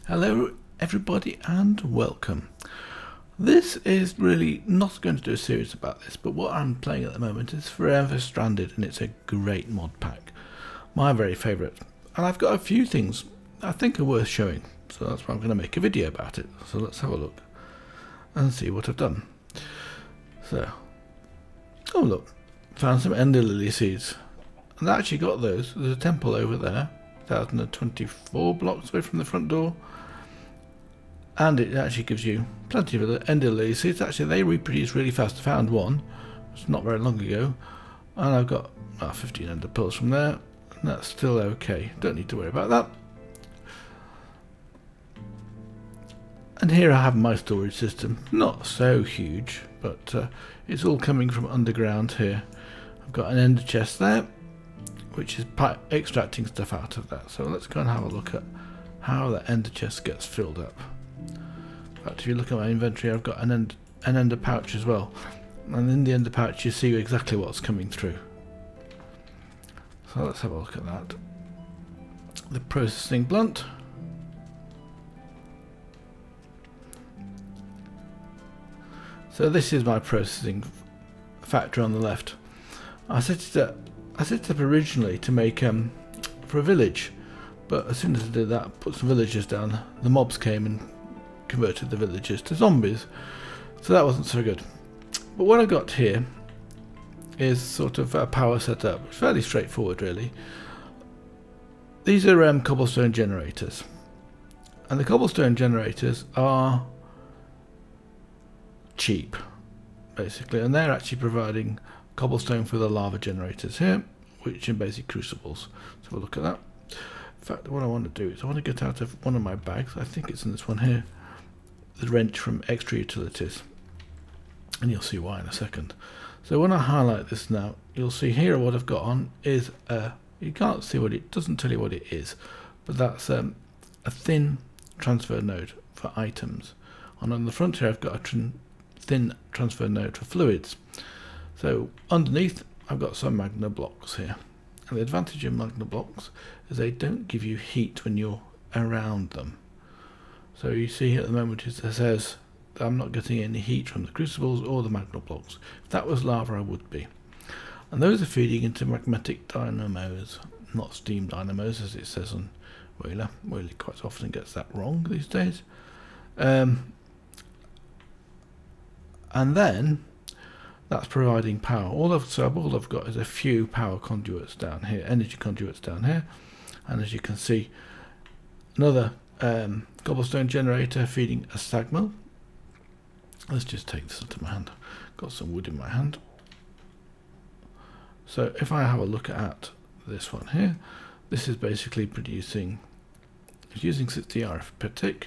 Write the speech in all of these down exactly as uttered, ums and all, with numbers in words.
Hello everybody and welcome. This is really not going to do a series about this, but what I'm playing at the moment is Forever Stranded, and it's a great mod pack. My very favourite. And I've got a few things I think are worth showing, so that's why I'm going to make a video about it. So let's have a look and see what I've done. So, oh look, found some Ender Lily seeds. And I actually got those. There's a temple over there, one thousand twenty-four blocks away from the front door. And it actually gives you plenty of Ender Lily seeds. Actually, they reproduce really fast. I found one, it's not very long ago, and I've got oh, fifteen Ender pearls from there, and that's still okay. Don't need to worry about that. And here I have my storage system. Not so huge, but uh, it's all coming from underground here. I've got an ender chest there, which is extracting stuff out of that. So let's go and have a look at how that ender chest gets filled up. In fact, if you look at my inventory, I've got an end, an ender pouch as well, and in the ender pouch you see exactly what's coming through. So let's have a look at that. The processing blunt. So this is my processing factory on the left. I set it up. I set it up originally to make um for a village, but as soon as I did that, put some villagers down, the mobs came and converted the villagers to zombies, so that wasn't so good. But what I got here is sort of a power setup. It's fairly straightforward, really. These are um, cobblestone generators, and the cobblestone generators are cheap, basically, and they're actually providing cobblestone for the lava generators here, which are basic crucibles. So we'll look at that. In fact, what I want to do is I want to get out of one of my bags. I think it's in this one here. The wrench from Extra Utilities, and you'll see why in a second. So when I highlight this now, you'll see here what I've got on is a, you can't see what it doesn't tell you what it is, but that's um, a thin transfer node for items. And on the front here I've got a tr thin transfer node for fluids. So underneath I've got some magna blocks here, and the advantage of magna blocks is they don't give you heat when you're around them. So you see here at the moment it says that I'm not getting any heat from the crucibles or the magma blocks. If that was lava, I would be. And those are feeding into magmatic dynamos, not steam dynamos as it says on Whaler. Whaler quite often gets that wrong these days. Um, and then that's providing power. All I've, so all I've got is a few power conduits down here, energy conduits down here, and as you can see, another um, cobblestone generator feeding a sag mill. Let's just take this into my hand. Got some wood in my hand. So if I have a look at this one here, this is basically producing, it's using sixty R F per tick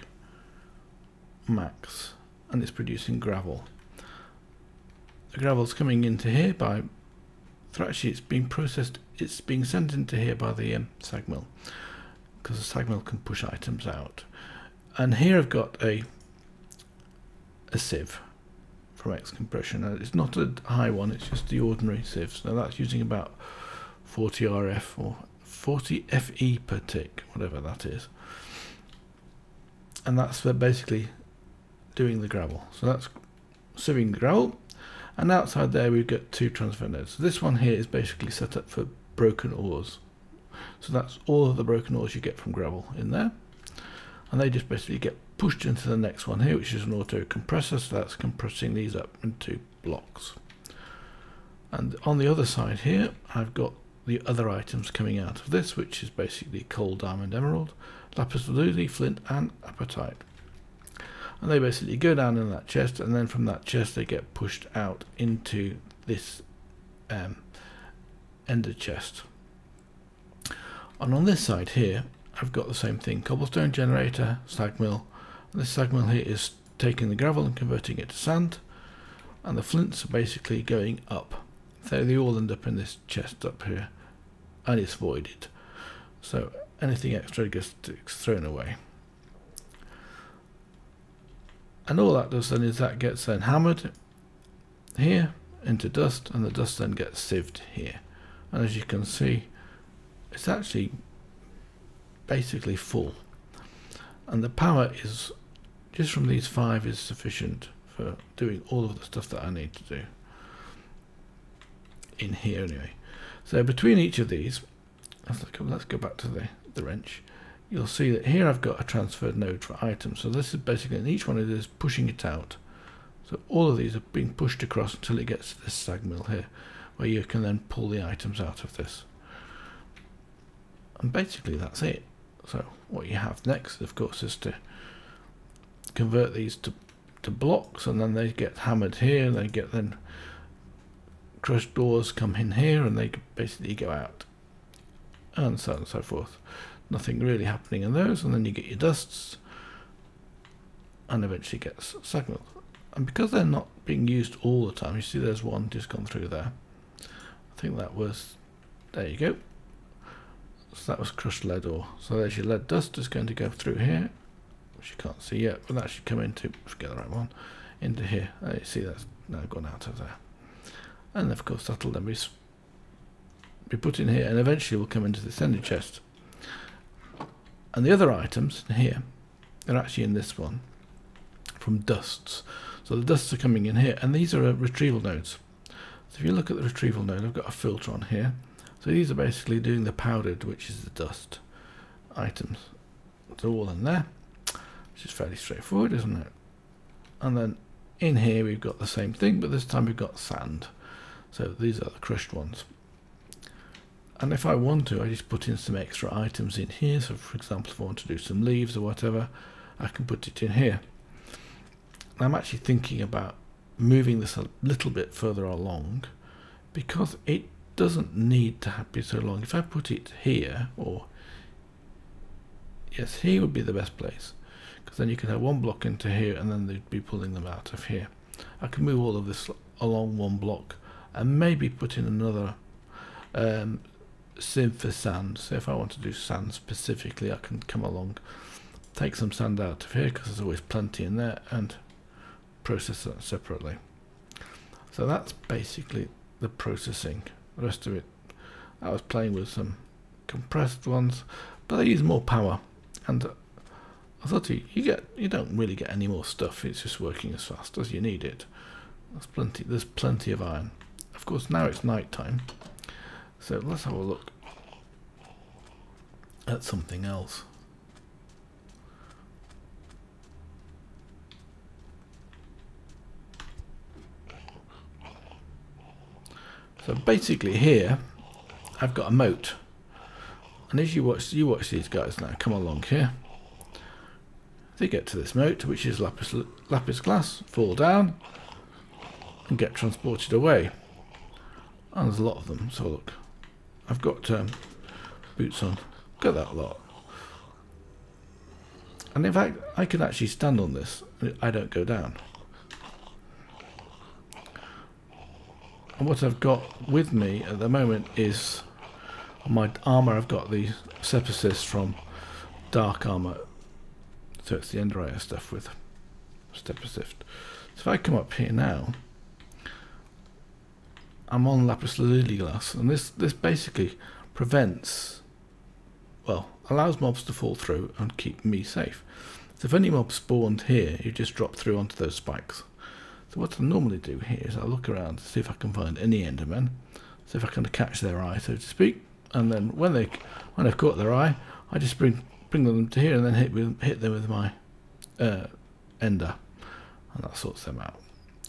max, and it's producing gravel. The gravel's coming into here by, actually it's being processed, it's being sent into here by the um, sag mill, because the sag mill can push items out. And here I've got a a sieve from X Compression. Now, it's not a high one, it's just the ordinary sieve. So that's using about forty R F or forty F E per tick, whatever that is. And that's for basically doing the gravel. So that's sieving the gravel. And outside there we've got two transfer nodes. So this one here is basically set up for broken ores. So that's all of the broken ores you get from gravel in there. And they just basically get pushed into the next one here, which is an auto compressor. So that's compressing these up into blocks. And on the other side here, I've got the other items coming out of this, which is basically coal, diamond, emerald, lapis lazuli, flint, and apatite. And they basically go down in that chest, and then from that chest they get pushed out into this um, ender chest. And on this side here I've got the same thing, cobblestone generator, sag mill, and this sag mill here is taking the gravel and converting it to sand, and the flints are basically going up. So they all end up in this chest up here, and it's voided, so anything extra gets thrown away. And all that does then is that gets then hammered here into dust, and the dust then gets sieved here. And as you can see, it's actually basically full. and the power is just from these five is sufficient for doing all of the stuff that I need to do in here anyway. So between each of these, let's go, let's go back to the, the wrench. You'll see that here I've got a transferred node for items. So this is basically, and each one of these is pushing it out. So all of these are being pushed across until it gets to this sag mill here, where you can then pull the items out of this. And basically that's it. So what you have next, of course, is to convert these to, to blocks, and then they get hammered here, they get then crushed doors come in here, and they basically go out, and so on and so forth. Nothing really happening in those, and then you get your dusts, and eventually gets sag milled. And because they're not being used all the time, you see there's one just gone through there. I think that was, there you go. So that was crushed lead ore. So there's your lead dust is going to go through here, which you can't see yet, but that should come into, forget the right one, into here. And you see that's now gone out of there. And of course that'll then be, be put in here, and eventually will come into the sender chest. And the other items in here, they're actually in this one from dusts. So the dusts are coming in here, and these are uh, retrieval nodes. So if you look at the retrieval node, I've got a filter on here. So these are basically doing the powdered, which is the dust items. They're all in there, which is fairly straightforward, isn't it? And then in here we've got the same thing, but this time we've got sand. So these are the crushed ones. And if I want to, I just put in some extra items in here. So for example, if I want to do some leaves or whatever, I can put it in here. I'm actually thinking about moving this a little bit further along, because it doesn't need to be so long. If I put it here, or yes, here would be the best place, because then you could have one block into here, and then they'd be pulling them out of here. I can move all of this along one block, and maybe put in another um, sieve for sand. So if I want to do sand specifically, I can come along, take some sand out of here, because there's always plenty in there, and process that separately. So that's basically the processing. The rest of it, I was playing with some compressed ones, but they use more power, and I thought you, you get you don't really get any more stuff. It's just working as fast as you need it. There's plenty. There's plenty of iron. Of course, now it's night time, so let's have a look at something else. So basically here I've got a moat, and as you watch you watch these guys now come along here, they get to this moat, which is lapis, lapis glass, fall down and get transported away, and there's a lot of them. So look, I've got um, boots on, got that lot, and in fact I can actually stand on this, I don't go down. And what I've got with me at the moment is on my armour. I've got the Step Assist from Dark Armour, so it's the Enderizer stuff with Step Assist. So if I come up here now, I'm on lapis lazuli glass, and this this basically prevents, well, allows mobs to fall through and keep me safe. So if any mob spawned here, you just drop through onto those spikes. So what I normally do here is I look around to see if I can find any Endermen, see if I can catch their eye, so to speak, and then when they when I've caught their eye, I just bring bring them to here and then hit with, hit them with my uh, Ender, and that sorts them out.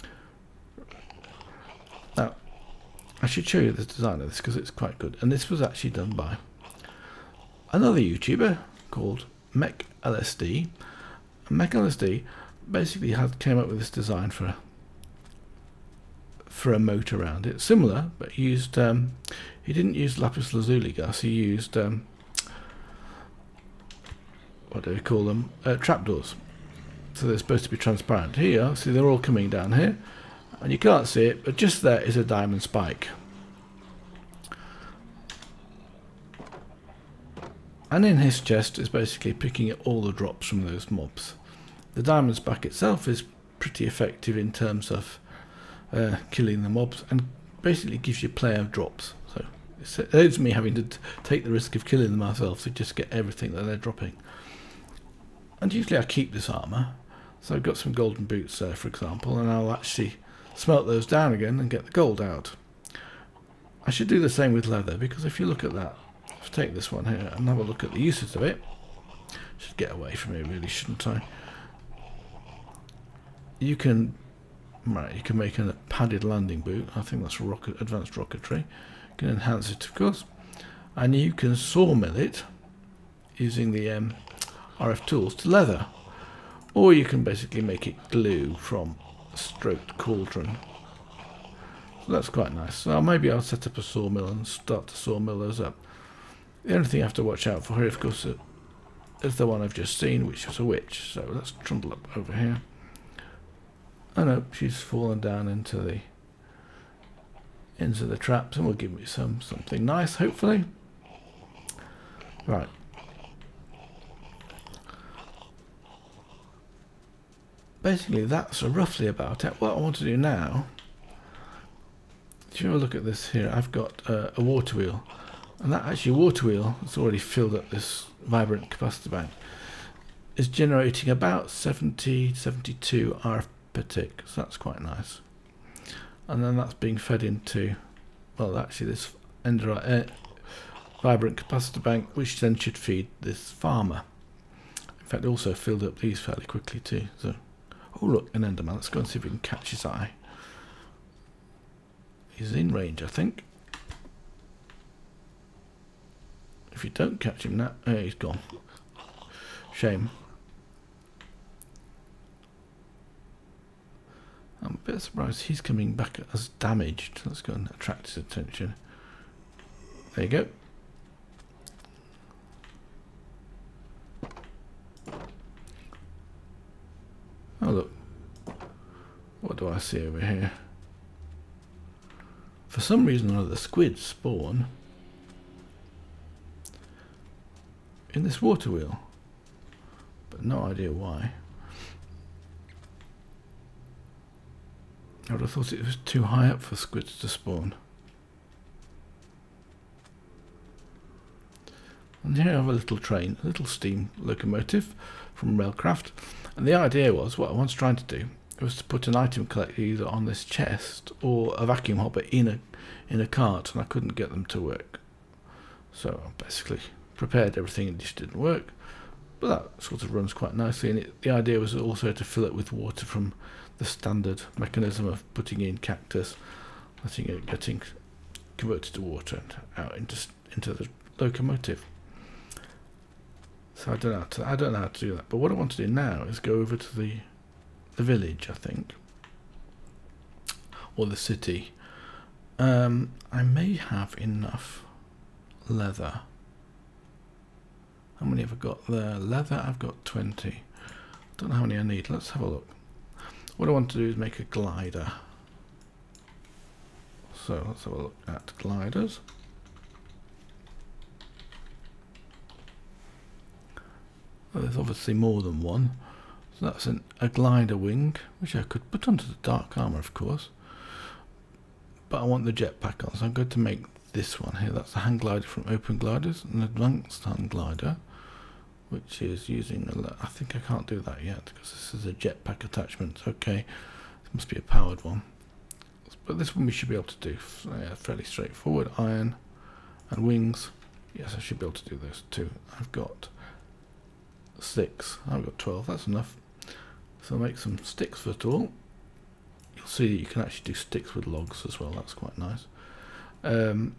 Now I should show you the design of this because it's quite good, and this was actually done by another YouTuber called MechLSD. And MechLSD basically had came up with this design for a for a moat around it, similar, but he used um, he didn't use lapis lazuli glass. He used um, what do we call them? Uh, trapdoors. So they're supposed to be transparent. Here, see, they're all coming down here, and you can't see it, but just there is a diamond spike. And in his chest is basically picking up all the drops from those mobs. The diamond spike itself is pretty effective in terms of uh, killing the mobs, and basically gives you player drops. So it saves me having to t take the risk of killing them myself to just get everything that they're dropping. And usually I keep this armour, so I've got some golden boots there, for example, and I'll actually smelt those down again and get the gold out. I should do the same with leather, because if you look at that, let's take this one here and have a look at the uses of it. Should get away from it, really, shouldn't I? You can, right, you can make a padded landing boot. I think that's rocket, advanced rocketry. You can enhance it, of course, and you can sawmill it using the um, R F tools to leather, or you can basically make it glue from stroked cauldron. So that's quite nice. So maybe I'll set up a sawmill and start to sawmill those up. The only thing I have to watch out for here, of course, is the one I've just seen, which was a witch. So let's trundle up over here. Oh no, she's fallen down into the into the traps, and will give me some something nice, hopefully. Right. Basically, that's roughly about it. What I want to do now, if you have a look at this here, I've got uh, a water wheel, and that actually water wheel has already filled up this vibrant capacitor bank. Is generating about seventy, seventy-two R F per tick, so that's quite nice. And then that's being fed into, well, actually this ender, uh, vibrant capacitor bank, which then should feed this farmer. In fact, it also filled up these fairly quickly too. So, oh look, an enderman. Let's go and see if we can catch his eye. He's in range, I think. If you don't catch him now, oh, he's gone. Shame. I'm a bit surprised he's coming back as damaged. Let's go and attract his attention. There you go. Oh look. What do I see over here? For some reason or other, squids spawn in this water wheel, but no idea why. I would have thought it was too high up for squids to spawn. And here I have a little train, a little steam locomotive from Railcraft, and the idea was, what I was trying to do was to put an item collector either on this chest or a vacuum hopper in a in a cart, and I couldn't get them to work. So I basically prepared everything and it just didn't work. But that sort of runs quite nicely, and it, the idea was also to fill it with water from the standard mechanism of putting in cactus, letting it getting converted to water and out into into the locomotive. So I don't know how to, I don't know how to do that. But what I want to do now is go over to the the village, I think, or the city. Um, I may have enough leather. How many have I got there? Leather, I've got twenty. Don't know how many I need. Let's have a look. What I want to do is make a glider. So let's have a look at gliders. Well, there's obviously more than one. So that's an, a glider wing, which I could put onto the dark armor, of course. But I want the jetpack on, so I'm going to make this one here. That's a hang glider from Open Gliders, an advanced hang glider, which is using a, I think I can't do that yet because this is a jetpack attachment. Okay, this must be a powered one, but this one we should be able to do. So yeah, fairly straightforward. Iron and wings. Yes, I should be able to do those too. I've got six. I've got twelve. That's enough. So I'll make some sticks first of all. You'll see that you can actually do sticks with logs as well. That's quite nice. Um,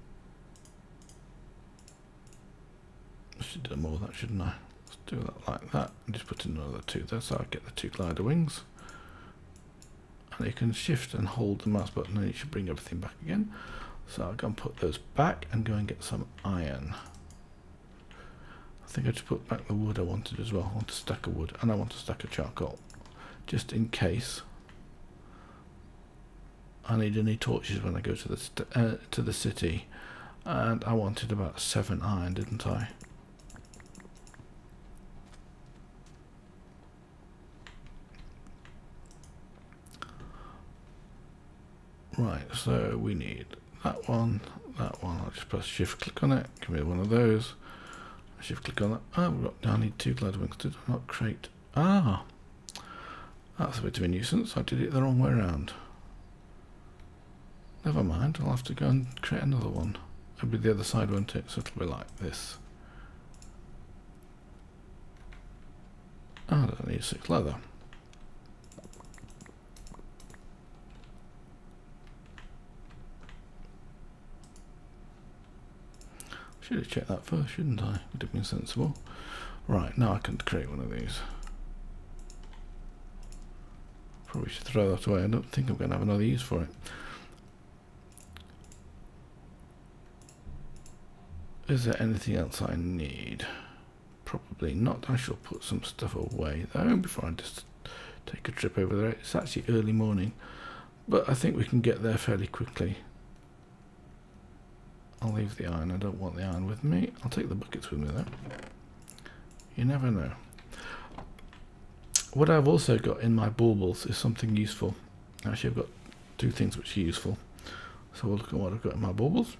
I should do more of that, shouldn't I? Let's do that like that, and just put in another two there, so I get the two glider wings. And you can shift and hold the mouse button, and you should bring everything back again. So I'll go and put those back and go and get some iron. I think I just put back the wood I wanted as well. I want a stack of wood, and I want a stack of charcoal, just in case I need any torches when I go to the st uh, to the city. And I wanted about seven iron, didn't I? Right, so we need that one, that one. I'll just press shift click on it, give me one of those. Shift click on that. Oh, we've got, I need two glider wings to not create. Ah, that's a bit of a nuisance. I did it the wrong way around. Never mind, I'll have to go and create another one. It'll be the other side, won't it? So it'll be like this. Oh, I don't need six leather. Should have checked that first, shouldn't I? Would have been sensible. Right, now I can create one of these. Probably should throw that away. I don't think I'm going to have another use for it. Is there anything else I need? Probably not. I shall put some stuff away though before I just take a trip over there. It's actually early morning, but I think we can get there fairly quickly. I'll leave the iron. I don't want the iron with me. I'll take the buckets with me though. You never know. What I've also got in my baubles is something useful. Actually, I've got two things which are useful. So we'll look at what I've got in my baubles.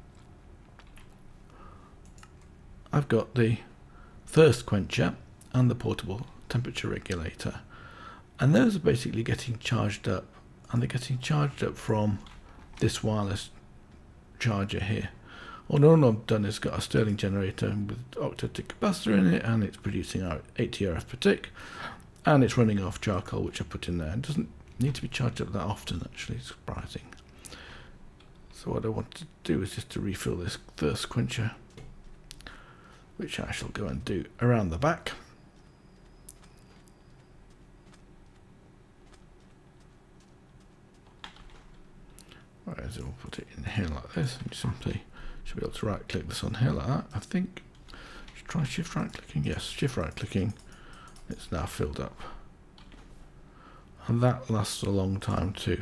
I've got the thirst quencher and the portable temperature regulator. And those are basically getting charged up. And they're getting charged up from this wireless charger here. All I've done is got a Stirling generator with octa-tick capacitor in it, and it's producing our eighty R F per tick, and it's running off charcoal which I put in there. It doesn't need to be charged up that often actually, it's surprising. So what I want to do is just to refill this thirst quencher, which I shall go and do around the back. Whereas we'll put it in here like this, and you simply should be able to right click this on here like that. I think, should try shift right clicking, yes, shift right clicking, it's now filled up. And that lasts a long time too.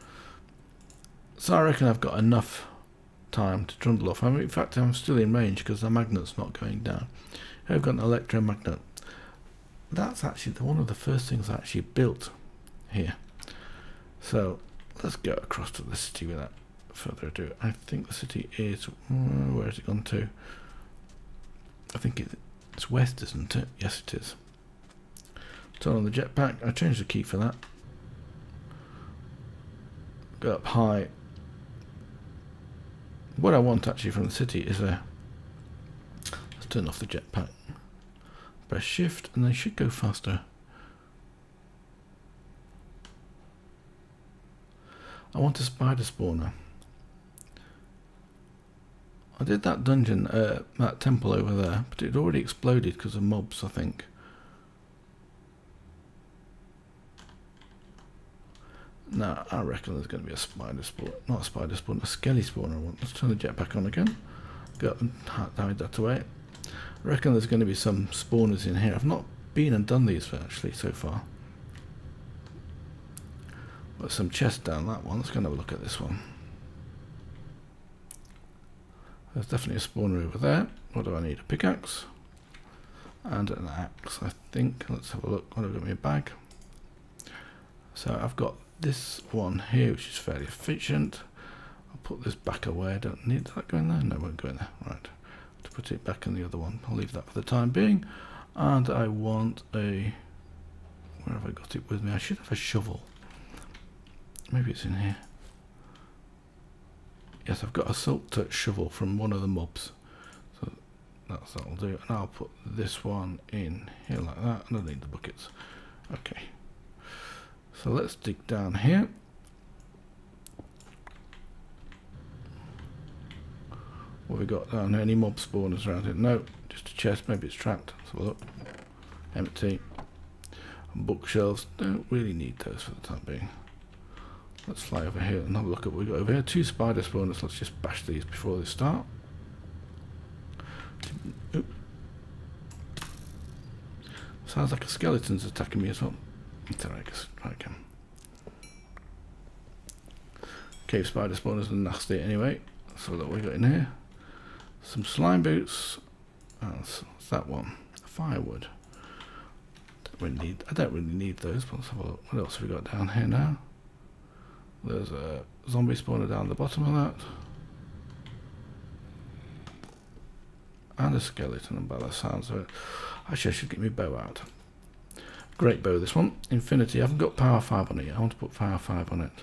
So I reckon I've got enough time to trundle off. I mean, in fact, I'm still in range because the magnet's not going down. I've got an electromagnet. That's actually the, one of the first things I actually built here. So let's go across to the city without further ado. I think the city is, uh, where has it gone to? I think it, it's west, isn't it? Yes, it is. Turn on the jetpack. I changed the key for that. Go up high. What I want actually from the city is a, let's turn off the jetpack. Press shift and they should go faster. I want a spider spawner. I did that dungeon, uh, that temple over there, but it already exploded because of mobs, I think. Now, I reckon there's going to be a spider spawn, not a spider spawn, a skelly spawner. I want. Let's turn the jetpack on again. Go and hide that away. I reckon there's going to be some spawners in here. I've not been and done these actually so far. Got some chests down that one. Let's go and have a look at this one. There's definitely a spawner over there. What do I need? A pickaxe and an axe, I think. Let's have a look. What have I got in my bag? So I've got this one here, which is fairly efficient. I'll put this back away. I don't need that going there. No, it won't go in there. Right. To put it back in the other one. I'll leave that for the time being. And I want a. Where have I got it with me? I should have a shovel. Maybe it's in here. Yes, I've got a salt touch shovel from one of the mobs. So that's that'll do. And I'll put this one in here like that. And I need the buckets. Okay. So let's dig down here. What have we got down here? Any mob spawners around here? No, just a chest. Maybe it's trapped. Let's have a look. Empty. And bookshelves. Don't really need those for the time being. Let's fly over here and have a look at what we've got over here. Two spider spawners. Let's just bash these before they start. Oop. Sounds like a skeleton's attacking me as well. I guess I can. Cave spider spawners are nasty anyway. So what we got in here. Some slime boots. Oh, what's that one? Firewood. Don't really need, I don't really need those, but let's have a look. What else have we got down here now? There's a zombie spawner down the bottom of that. and a skeleton, and by the sounds of it, actually I should get my bow out. Great bow, this one. Infinity. I haven't got power five on it yet. I want to put power five on it.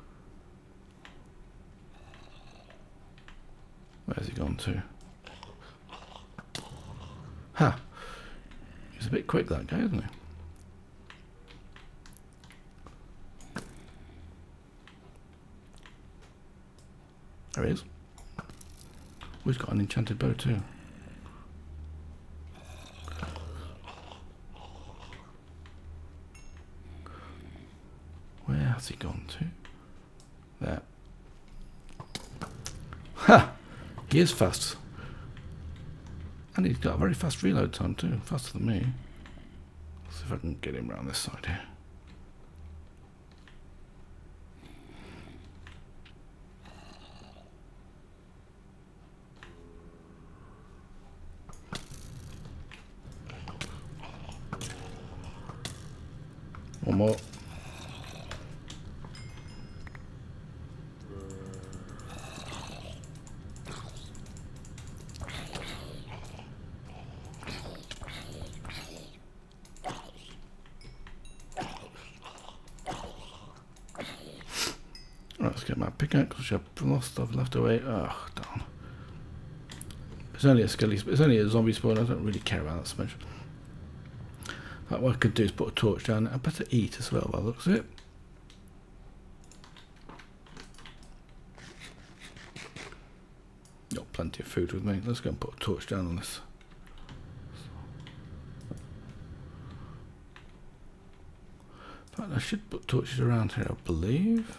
Where's he gone to? Ha! He's a bit quick, that guy, isn't he? There he is. Oh, he's got an enchanted bow too. Where has he gone to? There. Ha! He is fast. And he's got a very fast reload time too. Faster than me. Let's see if I can get him around this side here. One more. Right, let's get my pickaxe, which I've lost, I've left away. Oh, darn. It's only a skelly, it's only a zombie spawn, I don't really care about that so much. But what I could do is put a torch down. I better eat as well by the looks of it. Got plenty of food with me. Let's go and put a torch down on this. In fact, I should put torches around here, I believe.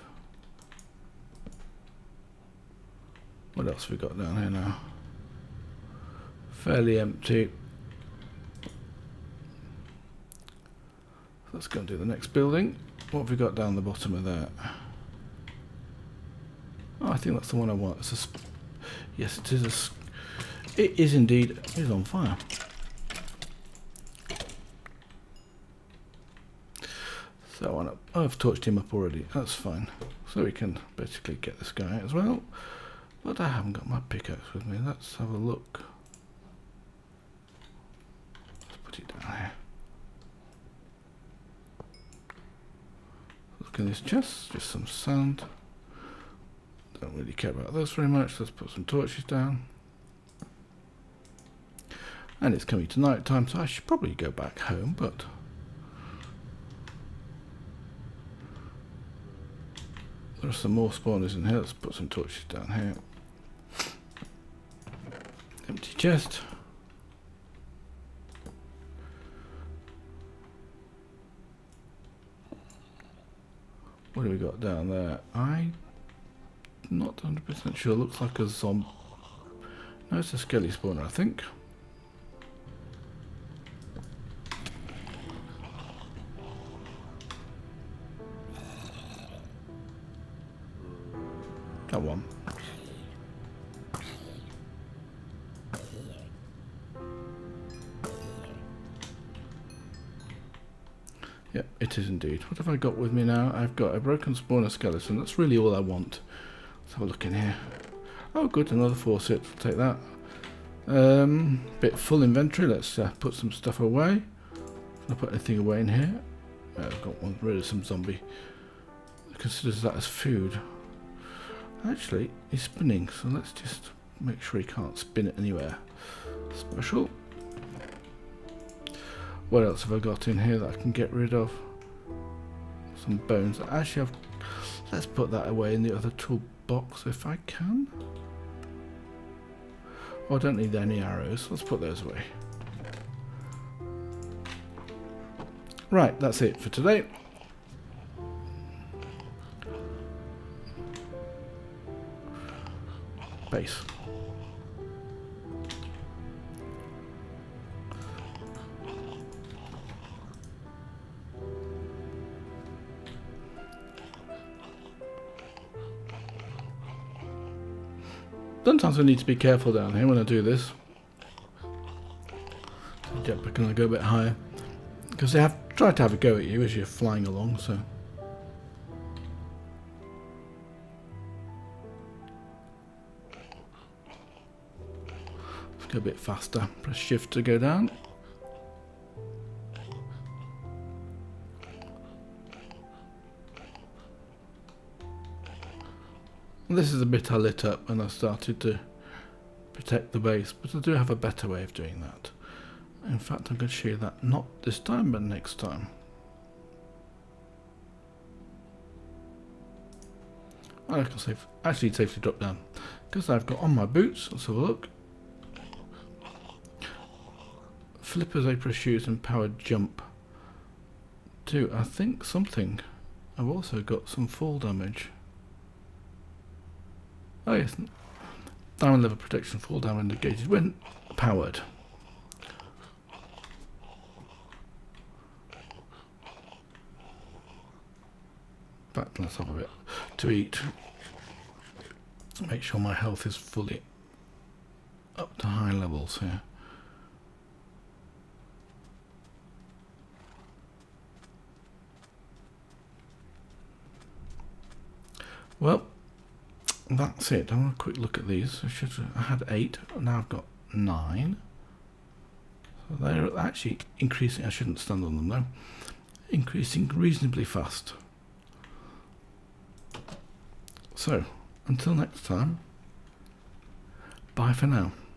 What else have we got down here now? Fairly empty. Let's go and do the next building. What have we got down the bottom of that? Oh, I think that's the one I want. It's a sp yes, it is a sp it is indeed. It is on fire. So I want to. Oh, I've torched him up already. That's fine. So we can basically get this guy out as well. But I haven't got my pickaxe with me. Let's have a look. Let's put it down here. Look in this chest, just some sand. Don't really care about those very much. Let's put some torches down. And it's coming to night time, so I should probably go back home, but there are some more spawners in here. Let's put some torches down here. Empty chest. What do we got down there? I'm not one hundred percent sure. Looks like a zombie. No, it's a skelly spawner, I think. Got one. Yep, it is indeed. What have I got with me now? I've got a broken spawner skeleton. That's really all I want. Let's have a look in here. Oh, good, another faucet. I'll take that. Um, bit full inventory. Let's uh, put some stuff away. Can I put anything away in here? Uh, I've got one. Rid of some zombie. Considers that as food. Actually, he's spinning, so let's just make sure he can't spin it anywhere special. What else have I got in here that I can get rid of? Some bones. Actually, I've, let's put that away in the other toolbox if I can. Oh, I don't need any arrows. Let's put those away. Right, that's it for today. Base. Sometimes I need to be careful down here when I do this. Jump back and I go a bit higher. Because they have tried to have a go at you as you're flying along, so. Go a bit faster. Press shift to go down. And this is the bit I lit up when I started to protect the base, but I do have a better way of doing that. In fact, I'm going to show you that not this time, but next time. I can save, actually safely drop down because I've got on my boots. Let's have a look. Flippers, apron shoes, and powered jump. Do I think something? I've also got some fall damage. Oh yes, diamond level protection, fall damage negated when powered. But let's have a bit to eat. Make sure my health is fully up to high levels here. Well, that's it. I want a quick look at these. I should I had eight, now I've got nine. So they're actually increasing. I shouldn't stand on them though. Increasing reasonably fast. So, until next time, bye for now.